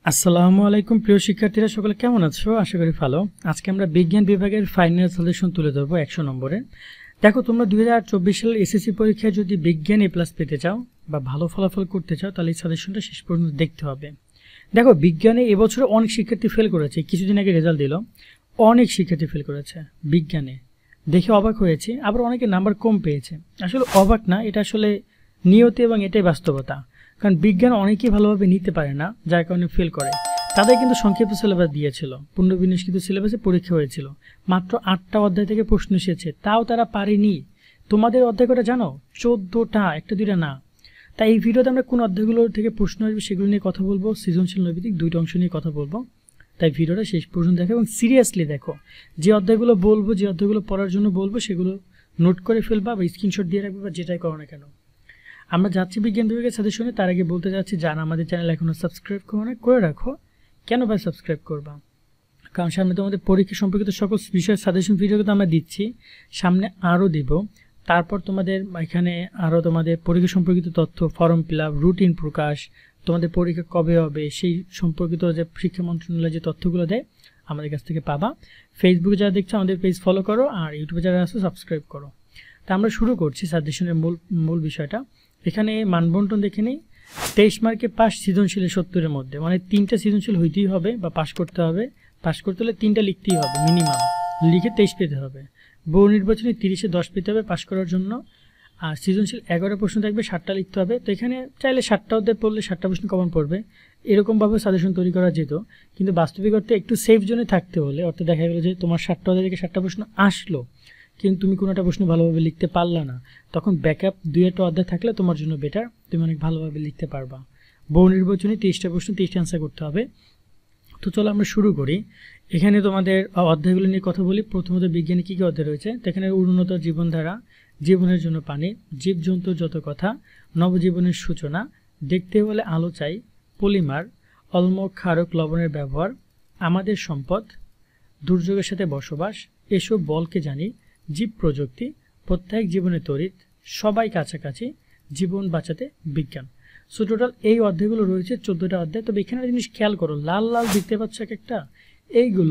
আসসালামু আলাইকুম প্রিয় শিক্ষার্থীরা, সকলে কেমন আছো? আশা করি ভালো। আজকে আমরা বিজ্ঞান বিভাগের ফাইনাল সাজেশন তুলে ধরবো 100 নম্বরের। দেখো, তোমরা 2024 সালের এসএসসি পরীক্ষায় যদি বিজ্ঞান এ+ পেতে চাও বা ভালো ফলাফল করতে চাও, তাহলে এই সাজেশনটা শেষ পর্যন্ত দেখতে হবে। দেখো, বিজ্ঞানে এবছরে অনেক শিক্ষার্থী ফেল করেছে। কিছুদিন আগে রেজাল্ট দিল, অনেক শিক্ষার্থী ফেল করেছে বিজ্ঞানে। দেখে অবাক হয়েছি, আবার অনেকে নাম্বার কম পেয়েছে। আসলে অবাক না, এটা আসলে নিয়তি এবং এটাই বাস্তবতা। কারণ বিজ্ঞান অনেকেই ভালোভাবে নিতে পারে না, যার কারণে ফেল করে। তাদের কিন্তু সংক্ষিপ্ত সিলেবাস দিয়েছিল, পুনর্বিন্যাসকৃত সিলেবাসে পরীক্ষা হয়েছিল, মাত্র 8টা অধ্যায় থেকে প্রশ্ন এসেছে, তাও তারা পারেনি। তোমাদের অধ্যায় কটা জানো? 14টা, একটা দুইটা না। তাই এই ভিডিওতে আমরা কোন অধ্যায়গুলো থেকে প্রশ্ন আসবে সেগুলো নিয়ে কথা বলবো, সৃজনশীল নৈতিক দুইটা অংশ নিয়ে কথা বলবো। তাই ভিডিওটা শেষ পর্যন্ত দেখো এবং সিরিয়াসলি দেখো। যে অধ্যায়গুলো বলবো, যে অধ্যায়গুলো পড়ার জন্য বলবো, সেগুলো নোট করে ফেলবা বা স্ক্রিনশট দিয়ে রাখবে বা যেটাই করো না কেন। আমরা যাচ্ছি বিজ্ঞান বিভাগের সাজেশনে। তার আগে বলতে যাচ্ছি, যারা আমাদের চ্যানেল এখনও সাবস্ক্রাইব করো না, করে রাখো। কেন ভাই সাবস্ক্রাইব করবা? কারণ সামনে তোমাদের পরীক্ষা সম্পর্কিত সকল বিষয়ের সাজেশন ভিডিও কিন্তু আমরা দিচ্ছি, সামনে আরও দিব। তারপর তোমাদের এখানে আরও তোমাদের পরীক্ষা সম্পর্কিত তথ্য, ফর্ম ফিল আপ, রুটিন প্রকাশ, তোমাদের পরীক্ষা কবে হবে সেই সম্পর্কিত যে শিক্ষা মন্ত্রণালয় যে তথ্যগুলো দেয় আমাদের কাছ থেকে পাবা। ফেসবুকে যারা দেখছো আমাদের পেজ ফলো করো, আর ইউটিউবে যারা আসো সাবস্ক্রাইব করো। তা আমরা শুরু করছি সাজেশনের মূল বিষয়টা। এখানে মানবন্টন দেখে নেই। 23 মার্কে পাস সৃজনশীলের 70-এর মধ্যে, মানে 3টা সৃজনশীল হইতেই হবে বা পাস করতে হবে। পাস করতে হলে 3টা লিখতেই হবে মিনিমাম, লিখে 23 পেতে হবে। বহু নির্বাচনে 30-এ 10 পেতে হবে পাস করার জন্য। আর সৃজনশীল 11 প্রশ্ন থাকবে, 7টা লিখতে হবে। তো এখানে চাইলে 7টা অধ্যায় পড়লে 7টা প্রশ্ন কমন পড়বে, এরকমভাবে সাজেশন তৈরি করা যেত। কিন্তু বাস্তবিক অর্থে একটু সেফ জোনে থাকতে হলে, অর্থে দেখা গেল যে তোমার 7টা অধ্যায় থেকে 7টা প্রশ্ন আসলো, কিন্তু তুমি কোনো একটা প্রশ্ন ভালোভাবে লিখতে পারলা না, তখন ব্যাকআপ 2-1টা অধ্যায় থাকলে তোমার জন্য বেটার, তুমি অনেক ভালোভাবে লিখতে পারবা। বহু নির্বাচনে 30টা প্রশ্ন 30টা অ্যান্সার করতে হবে। তো চলো আমরা শুরু করি। এখানে তোমাদের অধ্যায়গুলো নিয়ে কথা বলি। প্রথমত বিজ্ঞানে কী কী অধ্যায় রয়েছে? তো এখানে উন্নত জীবনধারা, জীবনের জন্য পানি, জীবজন্তুর যত কথা, নবজীবনের সূচনা, দেখতে হলে আলো চাই, পলিমার, অম্ল ক্ষারক লবণের ব্যবহার, আমাদের সম্পদ, দুর্যোগের সাথে বসবাস, এসব বলকে জানি, জীব প্রযুক্তি, প্রত্যেক জীবনে তড়িৎ, সবাই কাছাকাছি, জীবন বাঁচাতে বিজ্ঞান। সো টোটাল এই অধ্যায়গুলো রয়েছে 14টা অধ্যায়। তবে এখানে একটা জিনিস খেয়াল করো, লাল লাল দেখতে পাচ্ছ এক একটা, এইগুলো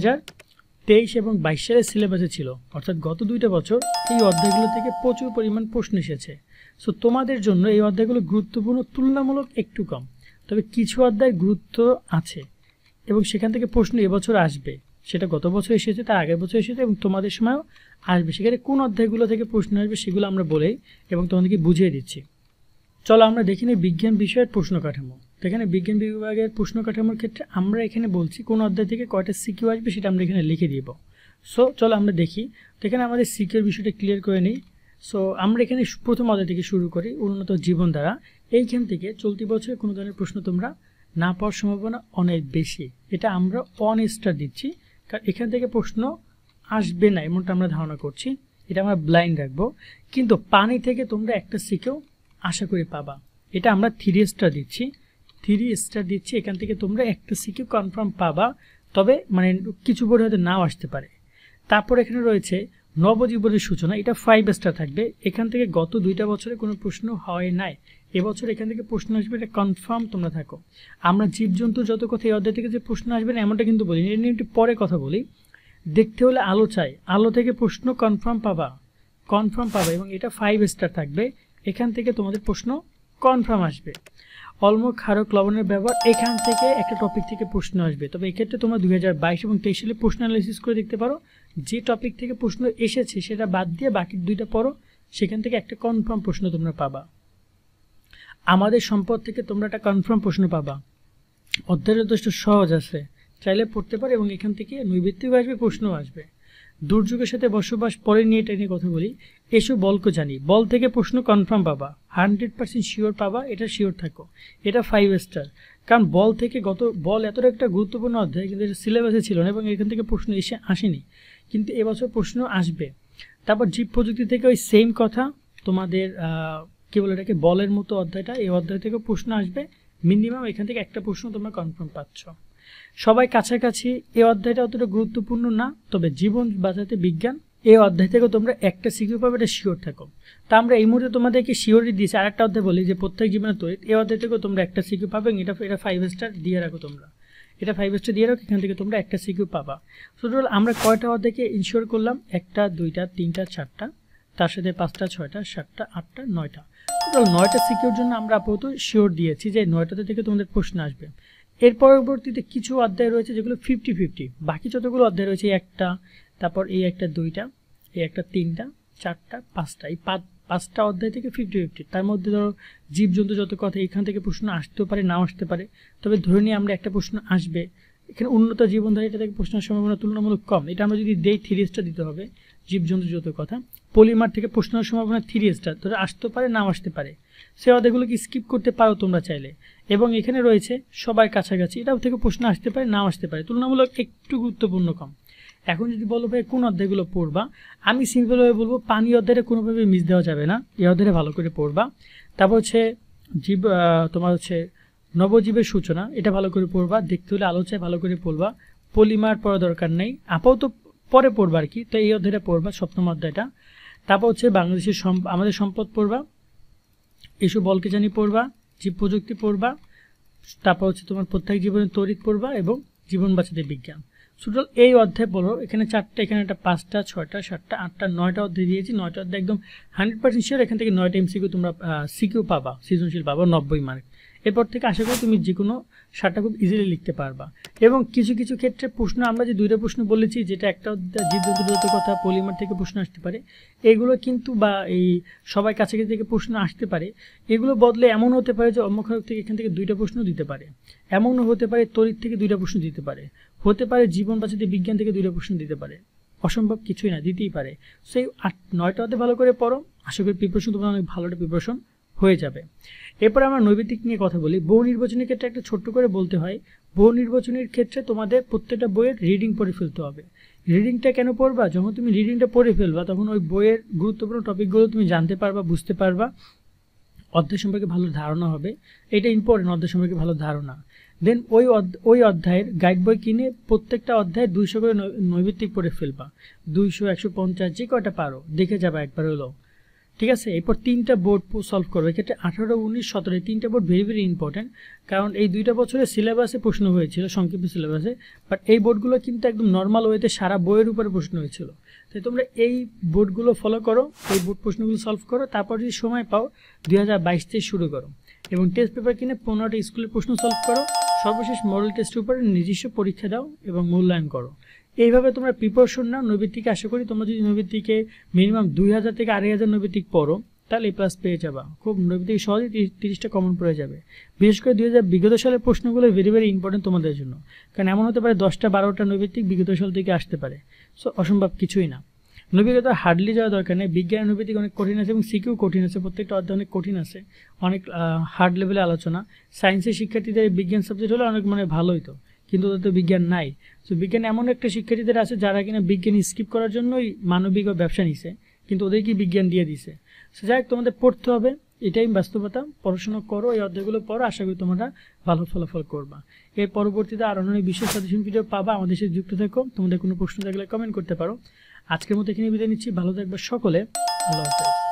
2023 এবং 22 সালের সিলেবাসে ছিল, অর্থাৎ গত 2টা বছর এই অধ্যায়গুলো থেকে প্রচুর পরিমাণ প্রশ্ন এসেছে। সো তোমাদের জন্য এই অধ্যায়গুলো গুরুত্বপূর্ণ, তুলনামূলক একটু কম, তবে কিছু অধ্যায়ের গুরুত্ব আছে এবং সেখান থেকে প্রশ্ন এবছর আসবে। সেটা গত বছর এসেছে, তার আগের বছর এসেছে এবং তোমাদের সময়ও আসবে। সেখানে কোন অধ্যায়গুলো থেকে প্রশ্ন আসবে সেগুলো আমরা বলেই এবং তোমাদেরকে বুঝিয়ে দিচ্ছি। চলো আমরা দেখি নিই বিজ্ঞান বিষয়ের প্রশ্ন কাঠামো। তো এখানে বিজ্ঞান বিভাগের প্রশ্ন কাঠামোর ক্ষেত্রে আমরা এখানে বলছি কোন অধ্যায় থেকে কয়টা সিকিউ আসবে সেটা আমরা এখানে লিখে দিব। সো চলো আমরা দেখি। তো এখানে আমাদের সিকিউর বিষয়টা ক্লিয়ার করে নিই। সো আমরা এখানে প্রথম অধ্যায় থেকে শুরু করি, উন্নত জীবনধারা। এইখান থেকে চলতি বছরে কোনো ধরনের প্রশ্ন তোমরা না পাওয়ার সম্ভাবনা অনেক বেশি, এটা আমরা 1 স্টার দিচ্ছি, কারণ এখান থেকে প্রশ্ন আসবে না এমনটা আমরা ধারণা করছি, এটা আমরা ব্লাইন্ড রাখবো। কিন্তু পানি থেকে তোমরা একটা সিকেও আশা করি পাবা, এটা আমরা 3 স্টার দিচ্ছি। 3 স্টার দিচ্ছি, এখান থেকে তোমরা একটা সিকেও কনফার্ম পাবা, তবে মানে কিছু বোর্ডে হয়তো নাও আসতে পারে। তারপর এখানে রয়েছে নবজীবনের সূচনা, এটা 5 স্টার থাকবে। এখান থেকে গত 2টা বছরে কোনো প্রশ্ন হয় নাই, এবছর এখান থেকে প্রশ্ন আসবে, এটা কনফার্ম তোমরা থাকো। আমরা জীবজন্তুর যত কথা এই অধ্যায় থেকে যে প্রশ্ন আসবে না এমনটা কিন্তু বলি, এটা নিয়ে একটু পরে কথা বলি। দেখতে হলে আলো চাই, আলো থেকে প্রশ্ন কনফার্ম পাবা এবং এটা 5 স্টার থাকবে। এখান থেকে তোমাদের প্রশ্ন কনফার্ম আসবে। অম্ল ক্ষারক লবণের ব্যবহার, এখান থেকে একটা টপিক থেকে প্রশ্ন আসবে, তবে এক্ষেত্রে তোমরা 2022 এবং 23 সালে প্রশ্ন অ্যানালাইসিস করে দেখতে পারো, যে টপিক থেকে প্রশ্ন এসেছে সেটা বাদ দিয়ে বাকি 2টা পড়ো, সেখান থেকে একটা কনফার্ম প্রশ্ন তোমরা পাবা। আমাদের সম্পদ থেকে তোমরা একটা কনফার্ম প্রশ্ন পাবা। অধ্যায় যথেষ্ট সহজ আছে, চাইলে পড়তে পারো এবং এখান থেকে নৈবেত্তিক আসবে, প্রশ্নও আসবে। দুর্যোগের সাথে বসবাস, পরে নিয়ে এটা নিয়ে কথা বলি। এসব বলকে জানি, বল থেকে প্রশ্ন কনফার্ম পাবা, 100% শিওর পাবা, এটা শিওর থাকো, এটা 5 স্টার। কারণ বল থেকে বল এতটা একটা গুরুত্বপূর্ণ অধ্যায়, কিন্তু এটা সিলেবাসে ছিল না এবং এখান থেকে প্রশ্ন আসেনি, কিন্তু এবছর প্রশ্ন আসবে। তারপর জীব প্রযুক্তি থেকে ওই সেম কথা, তোমাদের কি বলে এটাকে, বলের মতো অধ্যায়টা, এই অধ্যায় থেকে প্রশ্ন আসবে মিনিমাম, এখান থেকে একটা প্রশ্ন তোমরা কনফার্ম পাচ্ছ। সবাই কাছাকাছি, এই অধ্যায়টা অতটা গুরুত্বপূর্ণ না, তবে জীবন বাঁচাতে বিজ্ঞান এই অধ্যায় থেকে তোমরা একটা সিকিউ পাবে, এটা শিওর থাকো। তা আমরা এই মুহূর্তে তোমাদেরকে শিওরই দিয়েছি। আরেকটা অধ্যায় বলি যে প্রত্যেক জীবনে তড়িৎ, এই অধ্যায় থেকেও তোমরা একটা সিকিউ পাবে। এটা 5 স্টার দিয়ে রাখো, তোমরা এটা 5 স্টার দিয়ে রাখো, এখান থেকে তোমরা একটা সিকিউ পাবা। টোটাল আমরা কয়টা অধ্যায়কে ইনশিওর করলাম? 1টা 2টা 3টা 4টা, তার সাথে 5টা 6টা 7টা 8টা 9টা, টোটাল 9টা সিকিউর জন্য আমরা আপাতত শিওর দিয়েছি যে 9টাতে থেকে তোমাদের প্রশ্ন আসবে। এর পরবর্তীতে কিছু অধ্যায় রয়েছে যেগুলো 50-50, বাকি যতগুলো অধ্যায় রয়েছে একটা, তারপর এই একটা 2টা, এই একটা 3টা 4টা 5টা, এই 5টা অধ্যায় থেকে 50-50। তার মধ্যে ধরো জীবজন্তু যত কথা, এখান থেকে প্রশ্ন আসতেও পারে, নাও আসতে পারে। তবে ধরে নিয়ে আমরা একটা প্রশ্ন আসবে, এখানে উন্নত জীবনধারী, এটা থেকে প্রশ্নের সম্ভাবনা তুলনামূলক কম। এটা আমরা যদি দেই 3 স্টার দিতে হবে। জীবজন্তু যত কথা, পলিমার থেকে প্রশ্নের সম্ভাবনা 3 স্টার, ধরে আসতে পারে, নাও আসতে পারে। সেই অধ্যায়গুলোকে স্কিপ করতে পারো তোমরা চাইলে। এবং এখানে রয়েছে সবার কাছাকাছি, এটাও থেকে প্রশ্ন আসতে পারে, নাও আসতে পারে, তুলনামূলক একটু গুরুত্বপূর্ণ কম। এখন যদি বলো ভাই কোন অধ্যায়গুলো পড়বা, আমি সিম্পলভাবে বলবো পানি অধ্যায়টা কোনোভাবে মিস দেওয়া যাবে না, এই অধ্যায়টা ভালো করে পড়বা। তারপর হচ্ছে তোমার হচ্ছে নবজীবের সূচনা, এটা ভালো করে পড়বা। দেখতে হলে আলোচনায় ভালো করে পড়বা। পলিমার পড়া দরকার নেই, আপাতত পরে পড়বা আর কি। তো এই অধ্যায়টা পড়বা, 7ম অধ্যায়টা। তারপর হচ্ছে বাংলাদেশের আমাদের সম্পদ পড়বা, এসব বলকে জানি পড়বা, জীব প্রযুক্তি পড়বা। তারপর হচ্ছে তোমার প্রত্যেক জীবনের তড়িৎ পড়বা এবং জীবন বাঁচাতে বিজ্ঞান। টোটাল এই অধ্যায় পড়ো, এখানে 4টা, এখানে একটা 5টা 6টা 7টা 8টা 9টা অধ্যায় দিয়েছি। 9টা অধ্যায় একদম 100% শিওর, এখান থেকে 9টা এমসিকিউ তোমরা সিকিউ পাবা, সৃজনশীল পাবা 90 মার্ক। এরপর থেকে আশা করি তুমি যে কোনো 7টা খুব ইজিলি লিখতে পারবা। এবং কিছু কিছু ক্ষেত্রে প্রশ্ন, আমরা যে 2টা প্রশ্ন বলেছি, যেটা একটা অধ্যায় জীবজন্তু কথা, পলিমার থেকে প্রশ্ন আসতে পারে, এগুলো কিন্তু বা এই সবাই কাছাকাছি থেকে প্রশ্ন আসতে পারে। এগুলো বদলে এমন হতে পারে যে অম্মখারক থেকে এখান থেকে 2টা প্রশ্ন দিতে পারে, এমনও হতে পারে তড়িৎ থেকে 2টা প্রশ্ন দিতে পারে, হতে পারে জীবন বাঁচাতে বিজ্ঞান থেকে 2টা প্রশ্ন দিতে পারে। অসম্ভব কিছুই না, দিতেই পারে। সেই 9টা অধ্যায় ভালো করে পড়ো, আশা করি প্রিপারেশন তোমার অনেক ভালো একটা প্রিপারেশন হয়ে যাবে। এরপর আমরা নৈবেদিক নিয়ে কথা বলি। বহু নির্বাচনের ক্ষেত্রে একটা ছোট্ট করে বলতে হয়, বহু নির্বাচনের ক্ষেত্রে তোমাদের প্রত্যেকটা বইয়ের রিডিং পড়ে ফেলতে হবে। রিডিংটা কেন পড়বা? যখন তুমি রিডিংটা পড়ে ফেলবা, তখন ওই বইয়ের গুরুত্বপূর্ণ টপিকগুলো তুমি জানতে পারবা, বুঝতে পারবা, অধ্যায় সম্পর্কে ভালো ধারণা হবে। এটা ইম্পর্টেন্ট, অধ্যায় সম্পর্কে ভালো ধারণা। দেন ওই অধ্যায়ের গাইড বই কিনে প্রত্যেকটা অধ্যায়ে 200 করে নৈবেদিক পড়ে ফেলবা। 200, 150 যে কয়টা পারো দেখে যাবা একবার হলো, ঠিক আছে। এরপর 3টা বোর্ড সলভ করবে। এক্ষেত্রে 18, 19, 17 3টা বোর্ড ভেরি ভেরি ইম্পর্টেন্ট, কারণ এই 2টা বছরের সিলেবাসে প্রশ্ন হয়েছিল, সংক্ষিপ্ত সিলেবাসে। বাট এই বোর্ডগুলো কিন্তু একদম নর্মাল ওয়েতে সারা বইয়ের উপরে প্রশ্ন হয়েছিল। তাই তোমরা এই বোর্ডগুলো ফলো করো, এই বোর্ড প্রশ্নগুলো সলভ করো। তারপর যদি সময় পাও 2022 থেকে শুরু করো এবং টেস্ট পেপার কিনে 15টা স্কুলের প্রশ্ন সলভ করো। সর্বশেষ মডেল টেস্টের উপরে নিজস্ব পরীক্ষা দাও এবং মূল্যায়ন করো। এইভাবে তোমরা প্রিপারেশন নাও নৈবেদিকে। আশা করি তোমরা যদি নৈবেদিকে মিনিমাম 2000 থেকে 2500 নৈবেদিক পড়ো, তাহলে A+ পেয়ে যাবা। খুব নৈবেদিক সহজেই 30টা কমন পড়ে যাবে। বিশেষ করে বিগত সালের প্রশ্নগুলো ভেরি ভেরি ইম্পর্টেন্ট তোমাদের জন্য, কারণ এমন হতে পারে 10টা 12টা নৈবেদিক বিগত সাল থেকে আসতে পারে। সো অসম্ভব কিছুই না, নৈবেদিক হার্ডলি যাওয়া দরকার নেই। বিজ্ঞান নৈবেদিক অনেক কঠিন আছে এবং সিকিউ কঠিন আছে, প্রত্যেকটা অধ্যায় অনেক কঠিন আছে, অনেক হার্ড লেভেলে আলোচনা। সায়েন্সের শিক্ষার্থীদের বিজ্ঞান সাবজেক্ট হলে অনেক ভালোই তো, কিন্তু ওদের তো বিজ্ঞান নাই। তো বিজ্ঞান এমন একটা শিক্ষার্থীদের আছে যারা কিনা বিজ্ঞান স্কিপ করার জন্যই মানবিক ও ব্যবসা নিছে, কিন্তু ওদের কি বিজ্ঞান দিয়ে দিছে। সো যাই হোক, তোমাদের পড়তে হবে, এটাই বাস্তবতা। পড়াশোনা করো, এই অধ্যায়গুলো পড়ো, আশা করি তোমরা ভালো ফলাফল করবা। এর পরবর্তীতে আরও অনেক বিশেষ সাজেশন ভিডিও পাবা। আমাদের সাথে যুক্ত থেকো। তোমাদের কোনো প্রশ্ন থাকলে কমেন্ট করতে পারো। আজকের মতো এখানে বিদায় নিচ্ছি। ভালো থাকবে সকলে। আল্লাহ হাফেজ।